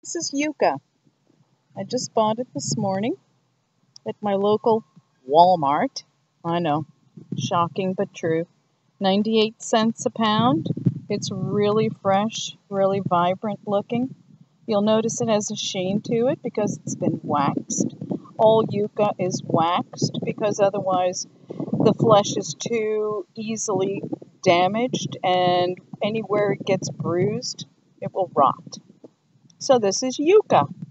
This is Yuca. I just bought it this morning at my local Walmart. I know, shocking but true. 98 cents a pound. It's really fresh, really vibrant looking. You'll notice it has a sheen to it because it's been waxed. All yucca is waxed because otherwise the flesh is too easily damaged, and anywhere it gets bruised, it will rot. So this is yucca.